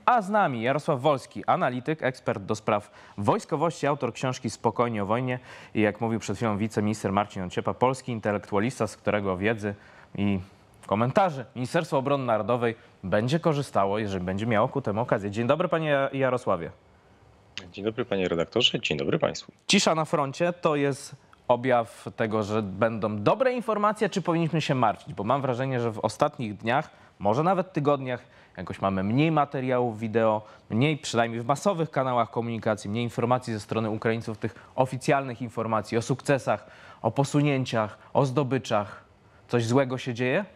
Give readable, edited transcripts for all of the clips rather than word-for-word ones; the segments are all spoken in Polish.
A z nami Jarosław Wolski, analityk, ekspert do spraw wojskowości, autor książki Spokojnie o wojnie i jak mówił przed chwilą wiceminister Marcin Ociepa, polski intelektualista, z którego wiedzy i komentarzy Ministerstwo Obrony Narodowej będzie korzystało, jeżeli będzie miało ku temu okazję. Dzień dobry, panie Jarosławie. Dzień dobry, panie redaktorze, dzień dobry państwu. Cisza na froncie to jest objaw tego, że będą dobre informacje, czy powinniśmy się martwić? Bo mam wrażenie, że w ostatnich dniach, może nawet tygodniach, jakoś mamy mniej materiałów wideo, mniej, przynajmniej w masowych kanałach komunikacji, mniej informacji ze strony Ukraińców, tych oficjalnych informacji o sukcesach, o posunięciach, o zdobyczach. Coś złego się dzieje?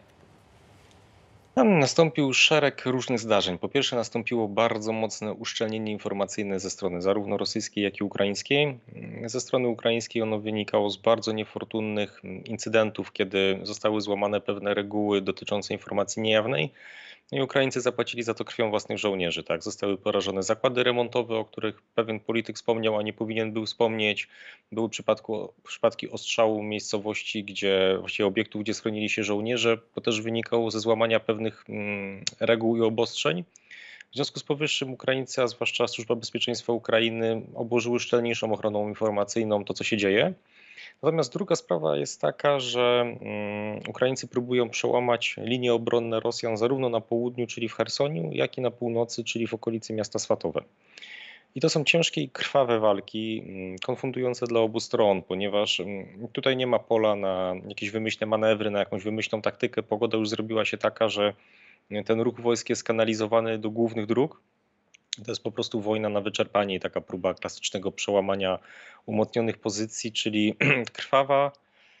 Tam nastąpił szereg różnych zdarzeń. Po pierwsze nastąpiło bardzo mocne uszczelnienie informacyjne ze strony zarówno rosyjskiej, jak i ukraińskiej. Ze strony ukraińskiej ono wynikało z bardzo niefortunnych incydentów, kiedy zostały złamane pewne reguły dotyczące informacji niejawnej. I Ukraińcy zapłacili za to krwią własnych żołnierzy. Tak? Zostały porażone zakłady remontowe, o których pewien polityk wspomniał, a nie powinien był wspomnieć. Były przypadki ostrzału miejscowości, właściwie obiektów, gdzie schronili się żołnierze. To też wynikało ze złamania pewnych reguł i obostrzeń. W związku z powyższym Ukraińcy, a zwłaszcza Służba Bezpieczeństwa Ukrainy, obłożyły szczelniejszą ochroną informacyjną to, co się dzieje. Natomiast druga sprawa jest taka, że Ukraińcy próbują przełamać linie obronne Rosjan zarówno na południu, czyli w Chersoniu, jak i na północy, czyli w okolicy miasta Swatowe. I to są ciężkie i krwawe walki, konfundujące dla obu stron, ponieważ tutaj nie ma pola na jakieś wymyślne manewry, na jakąś wymyślną taktykę. Pogoda już zrobiła się taka, że ten ruch wojsk jest kanalizowany do głównych dróg. To jest po prostu wojna na wyczerpanie i taka próba klasycznego przełamania umocnionych pozycji, czyli krwawa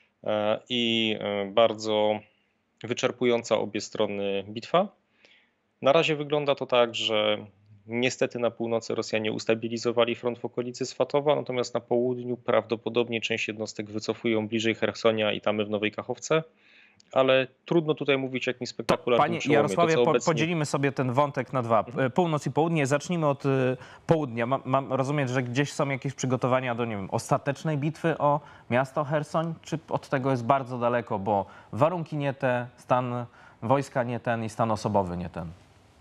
i bardzo wyczerpująca obie strony bitwa. Na razie wygląda to tak, że niestety na północy Rosjanie ustabilizowali front w okolicy Swatowa, natomiast na południu prawdopodobnie część jednostek wycofują bliżej Chersonia i Tamy w Nowej Kachowce. Ale trudno tutaj mówić o jakimś spektakularnym Panie przełomie. Jarosławie, obecnie... podzielimy sobie ten wątek na dwa. Północ i południe. Zacznijmy od południa. Mam rozumieć, że gdzieś są jakieś przygotowania do, nie wiem, ostatecznej bitwy o miasto Chersoń? Czy od tego jest bardzo daleko, bo warunki nie te, stan wojska nie ten i stan osobowy nie ten?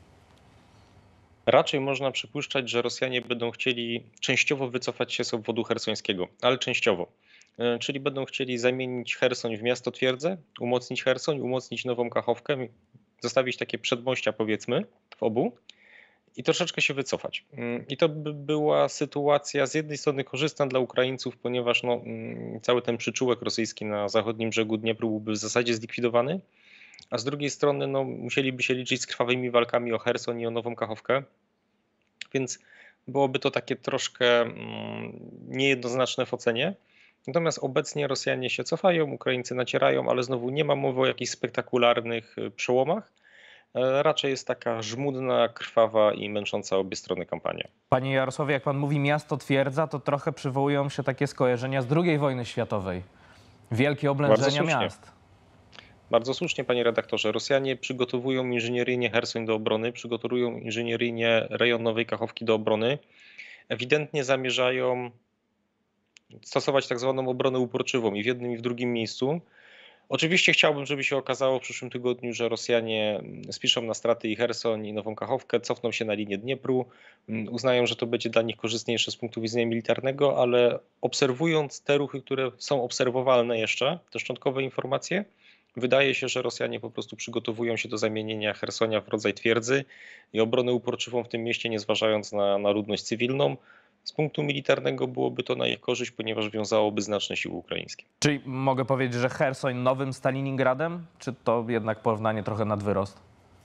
Raczej można przypuszczać, że Rosjanie będą chcieli częściowo wycofać się z obwodu chersońskiego, ale częściowo. Czyli będą chcieli zamienić Chersoń w miasto twierdzę, umocnić Chersoń, umocnić Nową Kachowkę, zostawić takie przedmościa powiedzmy w obu i troszeczkę się wycofać. I to by była sytuacja z jednej strony korzystna dla Ukraińców, ponieważ cały ten przyczółek rosyjski na zachodnim brzegu Dniepru byłby w zasadzie zlikwidowany, a z drugiej strony musieliby się liczyć z krwawymi walkami o Cherson i o Nową Kachowkę, więc byłoby to takie troszkę niejednoznaczne w ocenie. Natomiast obecnie Rosjanie się cofają, Ukraińcy nacierają, ale znowu nie ma mowy o jakichś spektakularnych przełomach. Raczej jest taka żmudna, krwawa i męcząca obie strony kampania. Panie Jarosławie, jak pan mówi miasto twierdza, to trochę przywołują się takie skojarzenia z II wojny światowej. Wielkie oblężenia miast. Bardzo słusznie, panie redaktorze. Rosjanie przygotowują inżynieryjnie Chersoń do obrony, przygotowują inżynieryjnie rejon Nowej Kachowki do obrony. Ewidentnie zamierzają stosować tak zwaną obronę uporczywą i w jednym i w drugim miejscu. Oczywiście chciałbym, żeby się okazało w przyszłym tygodniu, że Rosjanie spiszą na straty i Cherson i Nową Kachowkę, cofną się na linię Dniepru, uznają, że to będzie dla nich korzystniejsze z punktu widzenia militarnego, ale obserwując te ruchy, które są obserwowalne jeszcze, te szczątkowe informacje, wydaje się, że Rosjanie po prostu przygotowują się do zamienienia Chersonia w rodzaj twierdzy i obronę uporczywą w tym mieście, nie zważając na ludność cywilną. Z punktu militarnego byłoby to na ich korzyść, ponieważ wiązałoby znaczne siły ukraińskie. Czyli mogę powiedzieć, że Chersoń nowym Staliningradem? Czy to jednak porównanie trochę nad wyrost?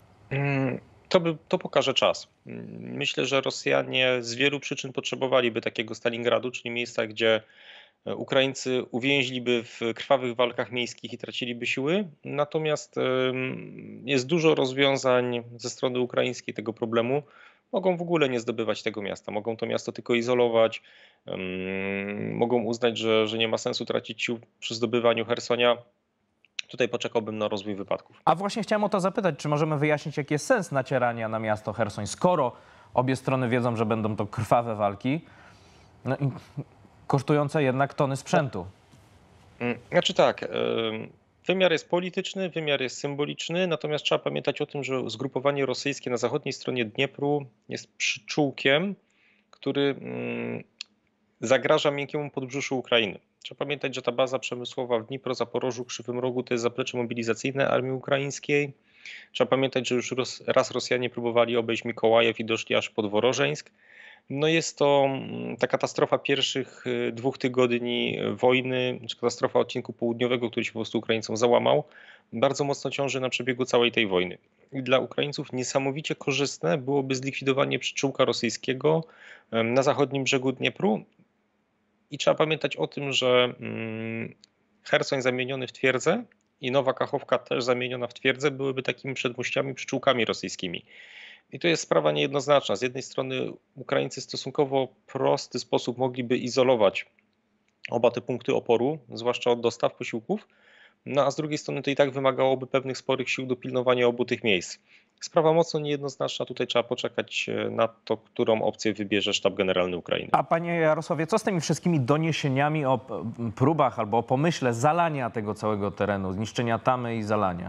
To pokaże czas. Myślę, że Rosjanie z wielu przyczyn potrzebowaliby takiego Stalingradu, czyli miejsca, gdzie Ukraińcy uwięźliby w krwawych walkach miejskich i traciliby siły. Natomiast jest dużo rozwiązań ze strony ukraińskiej tego problemu. Mogą w ogóle nie zdobywać tego miasta, mogą to miasto tylko izolować, mogą uznać, że nie ma sensu tracić sił przy zdobywaniu Chersonia. Tutaj poczekałbym na rozwój wypadków. A właśnie chciałem o to zapytać, czy możemy wyjaśnić, jaki jest sens nacierania na miasto Chersoń, skoro obie strony wiedzą, że będą to krwawe walki, no i kosztujące jednak tony sprzętu. Znaczy tak, Wymiar jest polityczny, wymiar jest symboliczny, natomiast trzeba pamiętać o tym, że zgrupowanie rosyjskie na zachodniej stronie Dniepru jest przyczółkiem, który zagraża miękkiemu podbrzuszu Ukrainy. Trzeba pamiętać, że ta baza przemysłowa w Dnipro, Zaporożu, Krzywym Rogu to jest zaplecze mobilizacyjne armii ukraińskiej. Trzeba pamiętać, że już raz Rosjanie próbowali obejść Mikołajew i doszli aż pod Worożeńsk. No jest to ta katastrofa pierwszych 2 tygodni wojny, czy katastrofa odcinku południowego, który się po prostu Ukraińcom załamał, bardzo mocno ciąży na przebiegu całej tej wojny. I dla Ukraińców niesamowicie korzystne byłoby zlikwidowanie przyczółka rosyjskiego na zachodnim brzegu Dniepru. I trzeba pamiętać o tym, że Chersoń zamieniony w twierdzę i Nowa Kachowka też zamieniona w twierdzę byłyby takimi przedmóściami, przyczółkami rosyjskimi. I to jest sprawa niejednoznaczna. Z jednej strony Ukraińcy w stosunkowo prosty sposób mogliby izolować oba te punkty oporu, zwłaszcza od dostaw posiłków, no a z drugiej strony to i tak wymagałoby pewnych sporych sił do pilnowania obu tych miejsc. Sprawa mocno niejednoznaczna, tutaj trzeba poczekać na to, którą opcję wybierze Sztab Generalny Ukrainy. A panie Jarosławie, co z tymi wszystkimi doniesieniami o próbach albo o pomyśle zalania tego całego terenu, zniszczenia tamy i zalania?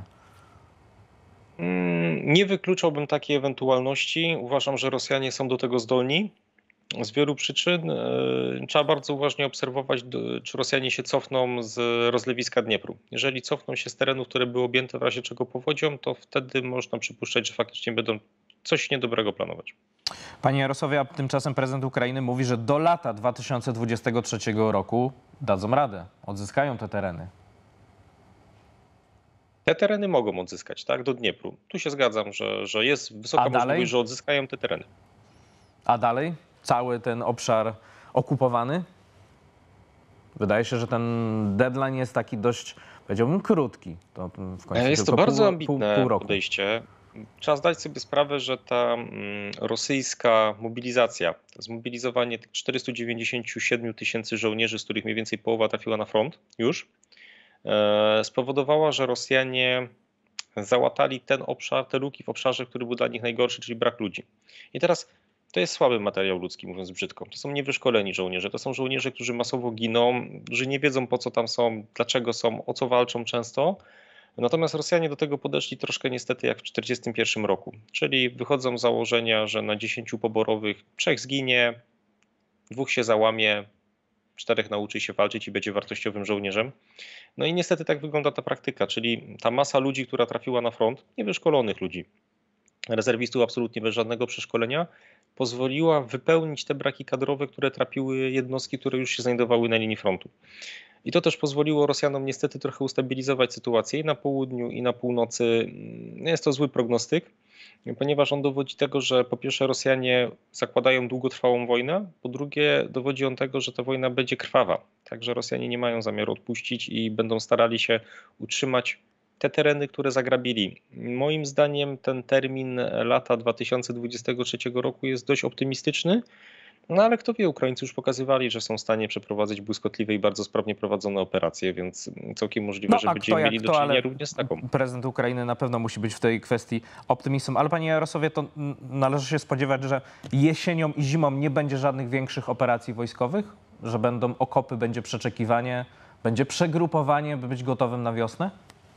Nie wykluczałbym takiej ewentualności. Uważam, że Rosjanie są do tego zdolni z wielu przyczyn. Trzeba bardzo uważnie obserwować, czy Rosjanie się cofną z rozlewiska Dniepru. Jeżeli cofną się z terenów, które były objęte w razie czego powodzią, to wtedy można przypuszczać, że faktycznie będą coś niedobrego planować. Panie Jarosławie, a tymczasem prezydent Ukrainy mówi, że do lata 2023 roku dadzą radę, odzyskają te tereny. Te tereny mogą odzyskać, tak, do Dniepru. Tu się zgadzam, że jest wysoka możliwość, że odzyskają te tereny. A dalej? Cały ten obszar okupowany? Wydaje się, że ten deadline jest taki dość, powiedziałbym, krótki. To w końcu Jest to tylko bardzo pół ambitne roku. podejście. Trzeba zdać sobie sprawę, że ta rosyjska mobilizacja, zmobilizowanie tych 497 tysięcy żołnierzy, z których mniej więcej połowa trafiła na front już, spowodowała, że Rosjanie załatali ten obszar, te luki w obszarze, który był dla nich najgorszy, czyli brak ludzi. I teraz to jest słaby materiał ludzki, mówiąc brzydko. To są niewyszkoleni żołnierze, to są żołnierze, którzy masowo giną, którzy nie wiedzą, po co tam są, dlaczego są, o co walczą często. Natomiast Rosjanie do tego podeszli troszkę niestety jak w 1941 roku, czyli wychodzą z założenia, że na 10 poborowych 3 zginie, 2 się załamie, 4 nauczy się walczyć i będzie wartościowym żołnierzem. No i niestety tak wygląda ta praktyka, czyli ta masa ludzi, która trafiła na front, niewyszkolonych ludzi, rezerwistów absolutnie bez żadnego przeszkolenia, pozwoliła wypełnić te braki kadrowe, które trapiły jednostki, które już się znajdowały na linii frontu. I to też pozwoliło Rosjanom niestety trochę ustabilizować sytuację i na południu, i na północy. Jest to zły prognostyk, ponieważ on dowodzi tego, że po pierwsze Rosjanie zakładają długotrwałą wojnę, po drugie dowodzi on tego, że ta wojna będzie krwawa. Także Rosjanie nie mają zamiaru odpuścić i będą starali się utrzymać te tereny, które zagrabili. Moim zdaniem ten termin lata 2023 roku jest dość optymistyczny. No ale kto wie, Ukraińcy już pokazywali, że są w stanie przeprowadzić błyskotliwe i bardzo sprawnie prowadzone operacje, więc całkiem możliwe, że będziemy mieli do czynienia również z taką. Prezydent Ukrainy na pewno musi być w tej kwestii optymistą. Ale panie Jarosławie, to należy się spodziewać, że jesienią i zimą nie będzie żadnych większych operacji wojskowych? Że będą okopy, będzie przeczekiwanie, będzie przegrupowanie, by być gotowym na wiosnę?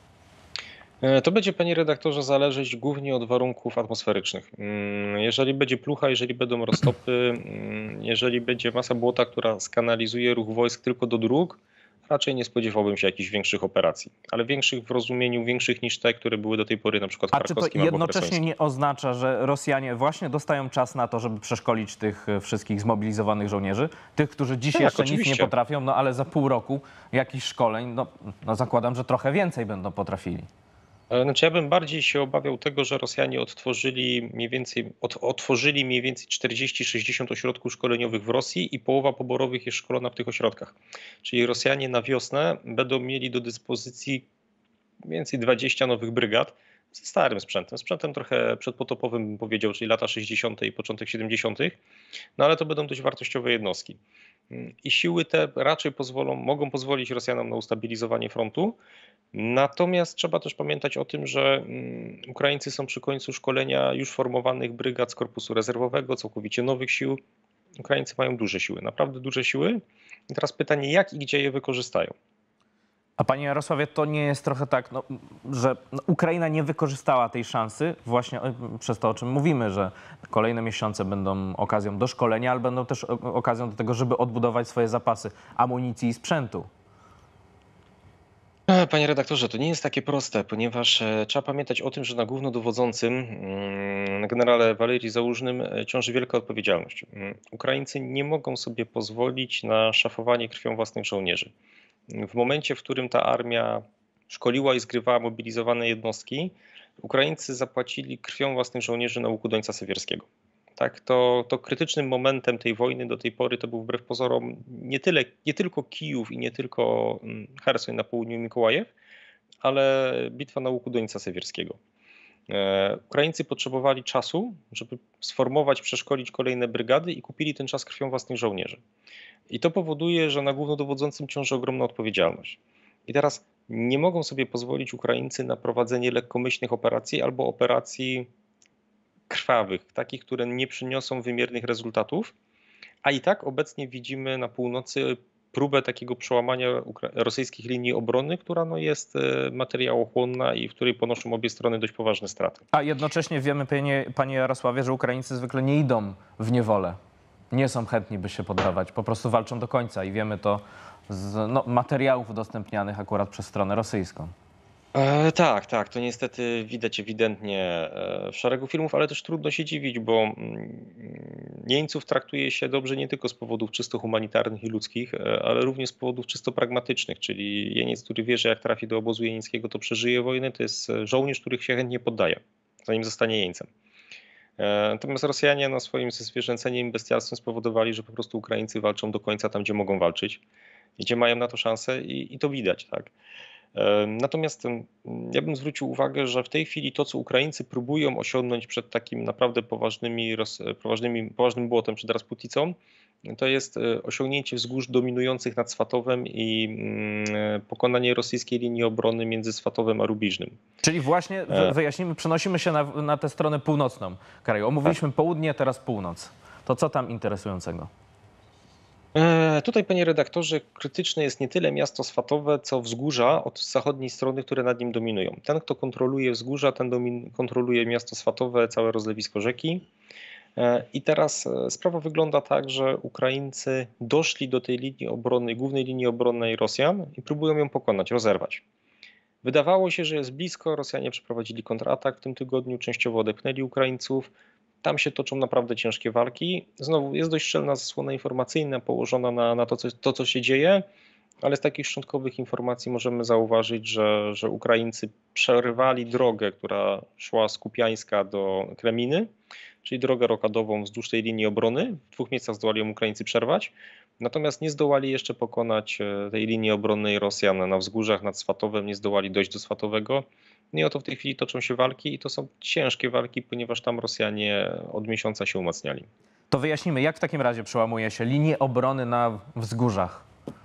To będzie, panie redaktorze, zależeć głównie od warunków atmosferycznych. Jeżeli będzie plucha, jeżeli będą roztopy, jeżeli będzie masa błota, która skanalizuje ruch wojsk tylko do dróg, raczej nie spodziewałbym się jakichś większych operacji, ale większych w rozumieniu, większych niż te, które były do tej pory na przykład w Charkowskim. A czy to jednocześnie nie oznacza, że Rosjanie właśnie dostają czas na to, żeby przeszkolić tych wszystkich zmobilizowanych żołnierzy? Tych, którzy dziś jeszcze oczywiście. nic nie potrafią, no ale za pół roku jakichś szkoleń, no zakładam, że trochę więcej będą potrafili. Znaczy ja bym bardziej się obawiał tego, że Rosjanie otworzyli mniej więcej 40-60 ośrodków szkoleniowych w Rosji i połowa poborowych jest szkolona w tych ośrodkach. Czyli Rosjanie na wiosnę będą mieli do dyspozycji mniej więcej 20 nowych brygad ze starym sprzętem trochę przedpotopowym bym powiedział, czyli lata 60. i początek 70., no ale to będą dość wartościowe jednostki. I siły te raczej mogą pozwolić Rosjanom na ustabilizowanie frontu. Natomiast trzeba też pamiętać o tym, że Ukraińcy są przy końcu szkolenia już formowanych brygad z korpusu rezerwowego, całkowicie nowych sił. Ukraińcy mają duże siły, naprawdę duże siły. I teraz pytanie, jak i gdzie je wykorzystają? A panie Jarosławie, to nie jest trochę tak, no, że Ukraina nie wykorzystała tej szansy właśnie przez to, o czym mówimy, że kolejne miesiące będą okazją do szkolenia, ale będą też okazją do tego, żeby odbudować swoje zapasy amunicji i sprzętu. Panie redaktorze, to nie jest takie proste, ponieważ trzeba pamiętać o tym, że na głównodowodzącym, na generale Walerii Załużnym ciąży wielka odpowiedzialność. Ukraińcy nie mogą sobie pozwolić na szafowanie krwią własnych żołnierzy. W momencie, w którym ta armia szkoliła i zgrywała mobilizowane jednostki, Ukraińcy zapłacili krwią własnych żołnierzy na łuku Dońca Sewierskiego. Tak, to krytycznym momentem tej wojny do tej pory to był wbrew pozorom nie tylko Kijów i nie tylko Cherson na południu Mikołajew, ale bitwa na łuku Dońca Sewierskiego. Ukraińcy potrzebowali czasu, żeby sformować, przeszkolić kolejne brygady i kupili ten czas krwią własnych żołnierzy. I to powoduje, że na głównodowodzącym ciąży ogromna odpowiedzialność. I teraz nie mogą sobie pozwolić Ukraińcy na prowadzenie lekkomyślnych operacji albo operacji krwawych, takich, które nie przyniosą wymiernych rezultatów, a i tak obecnie widzimy na północy próbę takiego przełamania rosyjskich linii obrony, która no jest materiałochłonna i w której ponoszą obie strony dość poważne straty. A jednocześnie wiemy, panie Jarosławie, że Ukraińcy zwykle nie idą w niewolę. Nie są chętni, by się poddawać. Po prostu walczą do końca i wiemy to z materiałów udostępnianych akurat przez stronę rosyjską. Tak, to niestety widać ewidentnie w szeregu filmów, ale też trudno się dziwić, bo jeńców traktuje się dobrze nie tylko z powodów czysto humanitarnych i ludzkich, ale również z powodów czysto pragmatycznych, czyli jeniec, który wie, że jak trafi do obozu jeńskiego, to przeżyje wojnę, to jest żołnierz, który się chętnie poddaje, zanim zostanie jeńcem. Natomiast Rosjanie na swoim zwierzęceniem i bestialstwem spowodowali, że po prostu Ukraińcy walczą do końca tam, gdzie mogą walczyć, gdzie mają na to szansę i to widać, tak. Natomiast ja bym zwrócił uwagę, że w tej chwili to, co Ukraińcy próbują osiągnąć przed takim naprawdę poważnym błotem, przed Rasputicą, to jest osiągnięcie wzgórz dominujących nad Swatowem i pokonanie rosyjskiej linii obrony między Swatowem a Rubiżnym. Czyli właśnie, wyjaśnimy, przenosimy się na tę stronę północną kraju. Omówiliśmy południe, teraz północ. To co tam interesującego? Tutaj, panie redaktorze, krytyczne jest nie tyle miasto Swatowe, co wzgórza od zachodniej strony, które nad nim dominują. Ten, kto kontroluje wzgórza, ten kontroluje miasto Swatowe, całe rozlewisko rzeki. I teraz sprawa wygląda tak, że Ukraińcy doszli do tej linii obrony, głównej linii obronnej Rosjan i próbują ją pokonać, rozerwać. Wydawało się, że jest blisko, Rosjanie przeprowadzili kontratak w tym tygodniu, częściowo odepchnęli Ukraińców. Tam się toczą naprawdę ciężkie walki. Znowu jest dość szczelna zasłona informacyjna położona na to, co się dzieje, ale z takich szczątkowych informacji możemy zauważyć, że Ukraińcy przerywali drogę, która szła z Kupiańska do Kreminy, czyli drogę rokadową wzdłuż tej linii obrony. W 2 miejscach zdołali ją Ukraińcy przerwać, natomiast nie zdołali jeszcze pokonać tej linii obronnej Rosjan na wzgórzach nad Swatowem, nie zdołali dojść do Swatowego. No i oto w tej chwili toczą się walki i to są ciężkie walki, ponieważ tam Rosjanie od miesiąca się umacniali. To wyjaśnimy, jak w takim razie przełamuje się linię obrony na wzgórzach?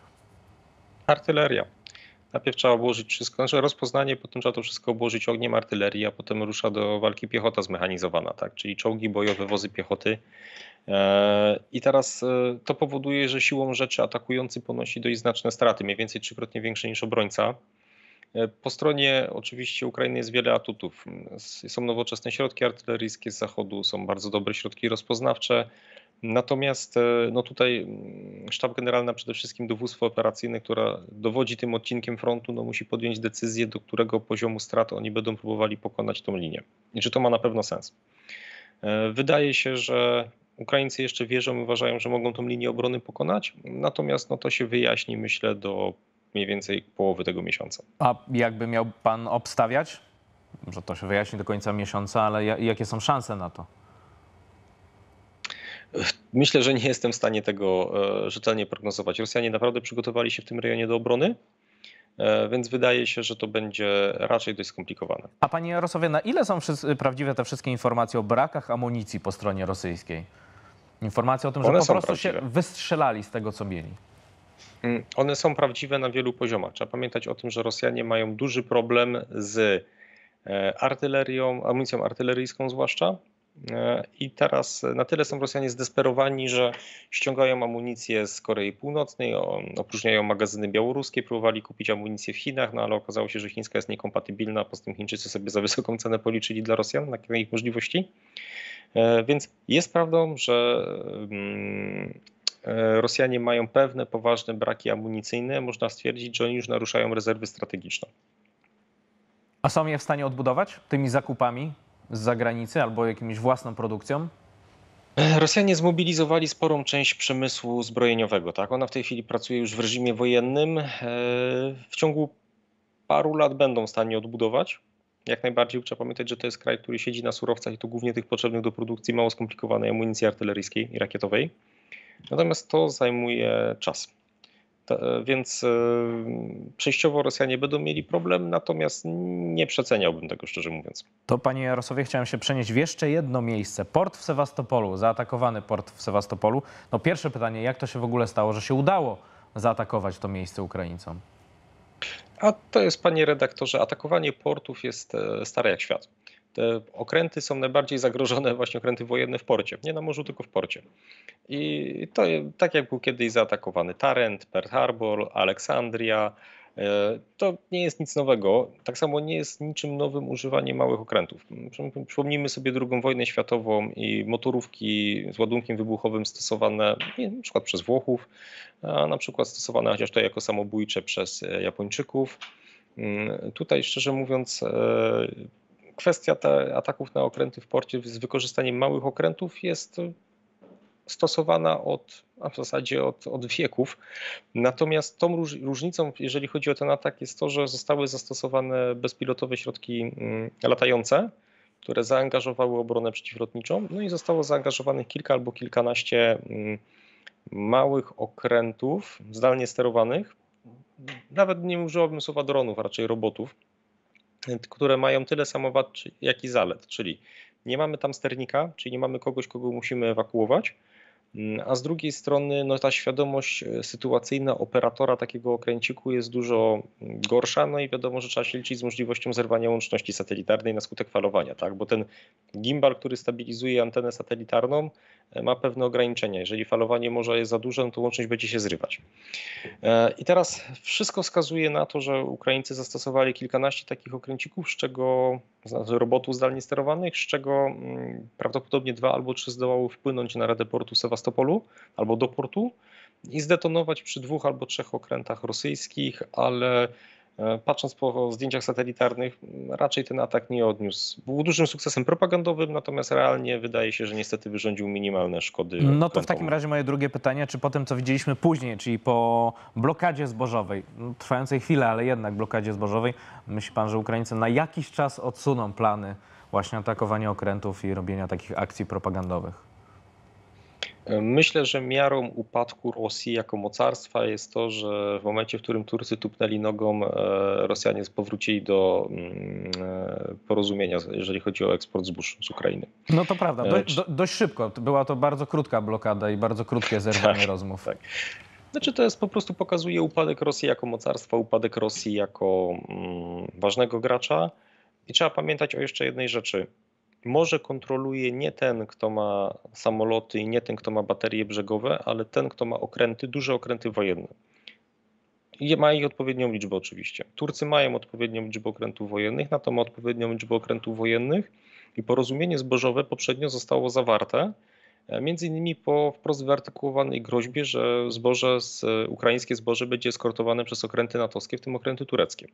Artyleria. Najpierw trzeba obłożyć wszystko, znaczy rozpoznanie, potem trzeba to wszystko obłożyć ogniem artylerii, a potem rusza do walki piechota zmechanizowana, tak? Czyli czołgi bojowe, wozy piechoty. I teraz to powoduje, że siłą rzeczy atakujący ponosi dość znaczne straty, mniej więcej 3-krotnie większe niż obrońca. Po stronie oczywiście Ukrainy jest wiele atutów. Są nowoczesne środki artyleryjskie z zachodu, są bardzo dobre środki rozpoznawcze. Natomiast no tutaj sztab generalny, przede wszystkim dowództwo operacyjne, która dowodzi tym odcinkiem frontu, no musi podjąć decyzję, do którego poziomu strat oni będą próbowali pokonać tą linię. I czy to ma na pewno sens. Wydaje się, że Ukraińcy jeszcze wierzą i uważają, że mogą tą linię obrony pokonać, natomiast no to się wyjaśni, myślę, do mniej więcej połowy tego miesiąca. A jakby miał pan obstawiać? Że to się wyjaśni do końca miesiąca, ale jakie są szanse na to? Myślę, że nie jestem w stanie tego rzetelnie prognozować. Rosjanie naprawdę przygotowali się w tym rejonie do obrony, więc wydaje się, że to będzie raczej dość skomplikowane. A panie Jarosławie, na ile są prawdziwe te wszystkie informacje o brakach amunicji po stronie rosyjskiej? Informacje o tym, że po prostu prawdziwe. się wystrzelali z tego, co mieli. One są prawdziwe na wielu poziomach. Trzeba pamiętać o tym, że Rosjanie mają duży problem z artylerią, amunicją artyleryjską zwłaszcza, I teraz na tyle są Rosjanie zdesperowani, że ściągają amunicję z Korei Północnej, opróżniają magazyny białoruskie, próbowali kupić amunicję w Chinach, no ale okazało się, że chińska jest niekompatybilna, a poza tym Chińczycy sobie za wysoką cenę policzyli dla Rosjan na ich możliwości. Więc jest prawdą, że Rosjanie mają pewne poważne braki amunicyjne. Można stwierdzić, że oni już naruszają rezerwy strategiczne. A są je w stanie odbudować tymi zakupami z zagranicy albo jakimiś własną produkcją? Rosjanie zmobilizowali sporą część przemysłu zbrojeniowego. Tak? Ona w tej chwili pracuje już w reżimie wojennym. W ciągu paru lat będą w stanie odbudować. Jak najbardziej trzeba pamiętać, że to jest kraj, który siedzi na surowcach i to głównie tych potrzebnych do produkcji mało skomplikowanej amunicji artyleryjskiej i rakietowej. Natomiast to zajmuje czas. Więc przejściowo Rosjanie będą mieli problem, natomiast nie przeceniałbym tego, szczerze mówiąc. To, panie Jarosławie, chciałem się przenieść w jeszcze jedno miejsce. Port w Sewastopolu, zaatakowany port w Sewastopolu. No pierwsze pytanie, jak to się w ogóle stało, że się udało zaatakować to miejsce Ukraińcom? A to jest, panie redaktorze, atakowanie portów jest stare jak świat. Te okręty są najbardziej zagrożone, właśnie okręty wojenne w porcie. Nie na morzu, tylko w porcie. I to tak jak był kiedyś zaatakowany Tarent, Pearl Harbor, Aleksandria. To nie jest nic nowego. Tak samo nie jest niczym nowym używanie małych okrętów. Przypomnijmy sobie II wojnę światową i motorówki z ładunkiem wybuchowym stosowane na przykład przez Włochów, a na przykład stosowane chociaż to jako samobójcze przez Japończyków. Tutaj szczerze mówiąc kwestia ataków na okręty w porcie z wykorzystaniem małych okrętów jest stosowana a w zasadzie od wieków. Natomiast tą różnicą, jeżeli chodzi o ten atak, jest to, że zostały zastosowane bezpilotowe środki latające, które zaangażowały obronę przeciwlotniczą, no i zostało zaangażowanych kilka albo kilkanaście małych okrętów zdalnie sterowanych. Nawet nie użyłabym słowa dronów, a raczej robotów, które mają tyle samo wad, jak i zalet, czyli nie mamy tam sternika, czyli nie mamy kogoś, kogo musimy ewakuować, a z drugiej strony no, ta świadomość sytuacyjna operatora takiego okręciku jest dużo gorsza, no i wiadomo, że trzeba się liczyć z możliwością zerwania łączności satelitarnej na skutek falowania, tak? Bo ten gimbal, który stabilizuje antenę satelitarną, ma pewne ograniczenia. Jeżeli falowanie morza jest za duże, no to łączność będzie się zrywać. I teraz wszystko wskazuje na to, że Ukraińcy zastosowali kilkanaście takich okręcików, robotów zdalnie sterowanych, z czego prawdopodobnie 2 albo 3 zdołały wpłynąć na radę portu Sewastopolu albo do portu i zdetonować przy 2 albo 3 okrętach rosyjskich, ale patrząc po zdjęciach satelitarnych, raczej ten atak nie odniósł. Był dużym sukcesem propagandowym, natomiast realnie wydaje się, że niestety wyrządził minimalne szkody. No to w takim razie moje drugie pytanie, czy po tym, co widzieliśmy później, czyli po blokadzie zbożowej, trwającej chwilę, ale jednak blokadzie zbożowej, myśli pan, że Ukraińcy na jakiś czas odsuną plany właśnie atakowania okrętów i robienia takich akcji propagandowych? Myślę, że miarą upadku Rosji jako mocarstwa jest to, że w momencie, w którym Turcy tupnęli nogą, Rosjanie powrócili do porozumienia, jeżeli chodzi o eksport zbóż z Ukrainy. No to prawda, dość szybko. Była to bardzo krótka blokada i bardzo krótkie zerwanie rozmów. Tak. Znaczy to jest po prostu pokazuje upadek Rosji jako mocarstwa, upadek Rosji jako ważnego gracza. I trzeba pamiętać o jeszcze jednej rzeczy. Morze kontroluje nie ten, kto ma samoloty i nie ten, kto ma baterie brzegowe, ale ten, kto ma okręty, duże okręty wojenne. I ma ich odpowiednią liczbę oczywiście. Turcy mają odpowiednią liczbę okrętów wojennych, NATO ma odpowiednią liczbę okrętów wojennych i porozumienie zbożowe poprzednio zostało zawarte, między innymi po wprost wyartykułowanej groźbie, że ukraińskie zboże będzie eskortowane przez okręty natowskie, w tym okręty tureckie.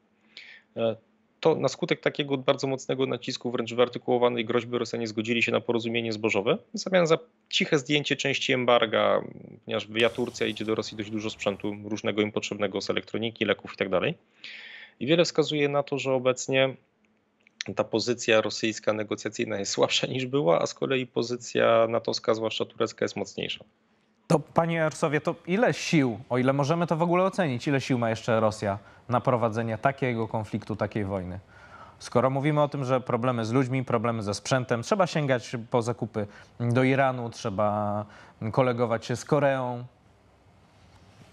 To na skutek takiego bardzo mocnego nacisku, wręcz wyartykułowanej groźby, Rosjanie zgodzili się na porozumienie zbożowe, w zamian za ciche zdjęcie części embarga, ponieważ via Turcja idzie do Rosji dość dużo sprzętu różnego im potrzebnego z elektroniki, leków itd. I wiele wskazuje na to, że obecnie ta pozycja rosyjska negocjacyjna jest słabsza niż była, a z kolei pozycja natowska, zwłaszcza turecka, jest mocniejsza. To panie Jarosławie, to ile sił, o ile możemy to w ogóle ocenić, ile sił ma jeszcze Rosja na prowadzenie takiego konfliktu, takiej wojny? Skoro mówimy o tym, że problemy z ludźmi, problemy ze sprzętem, trzeba sięgać po zakupy do Iranu, trzeba kolegować się z Koreą.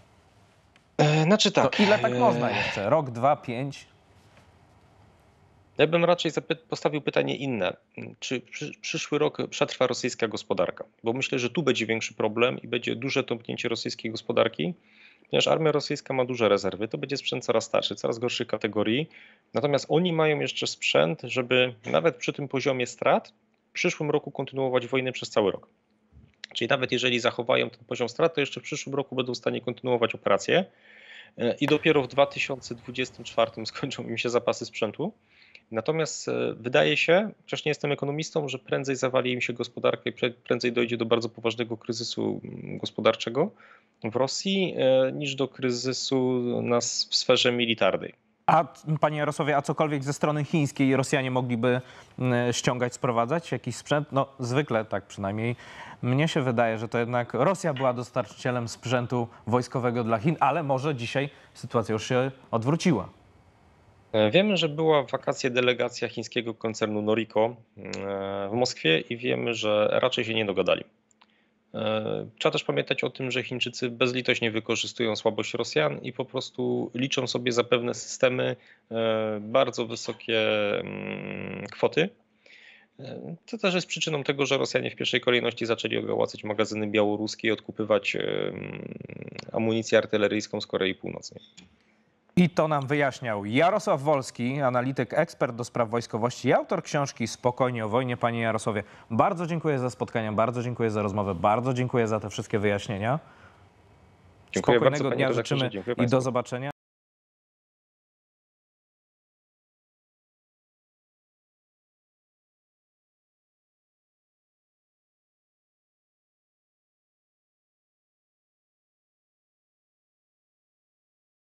Znaczy tak. To ile tak można jeszcze? Rok, 2, 5? Ja bym raczej postawił pytanie inne. Czy przyszły rok przetrwa rosyjska gospodarka? Bo myślę, że tu będzie większy problem i będzie duże tąpnięcie rosyjskiej gospodarki, ponieważ armia rosyjska ma duże rezerwy. To będzie sprzęt coraz starszy, coraz gorszych kategorii. Natomiast oni mają jeszcze sprzęt, żeby nawet przy tym poziomie strat w przyszłym roku kontynuować wojnę przez cały rok. Czyli nawet jeżeli zachowają ten poziom strat, to jeszcze w przyszłym roku będą w stanie kontynuować operacje i dopiero w 2024 skończą im się zapasy sprzętu. Natomiast wydaje się, chociaż nie jestem ekonomistą, że prędzej zawali im się gospodarkę i prędzej dojdzie do bardzo poważnego kryzysu gospodarczego w Rosji niż do kryzysu w sferze militarnej. A panie Jarosławie, a cokolwiek ze strony chińskiej Rosjanie mogliby ściągać, sprowadzać? Jakiś sprzęt? No zwykle tak przynajmniej mnie się wydaje, że to jednak Rosja była dostarczycielem sprzętu wojskowego dla Chin, ale może dzisiaj sytuacja już się odwróciła. Wiemy, że była w wakacje delegacja chińskiego koncernu Noriko w Moskwie i wiemy, że raczej się nie dogadali. Trzeba też pamiętać o tym, że Chińczycy bezlitośnie wykorzystują słabość Rosjan i po prostu liczą sobie za pewne systemy bardzo wysokie kwoty. To też jest przyczyną tego, że Rosjanie w pierwszej kolejności zaczęli ogołacać magazyny białoruskie i odkupywać amunicję artyleryjską z Korei Północnej. I to nam wyjaśniał Jarosław Wolski, analityk, ekspert do spraw wojskowości i autor książki Spokojnie o wojnie. Panie Jarosławie, bardzo dziękuję za spotkanie, bardzo dziękuję za rozmowę, bardzo dziękuję za te wszystkie wyjaśnienia. Dziękuję Spokojnego bardzo, dnia panie życzymy redaktorze. Dziękuję i państwu. do zobaczenia.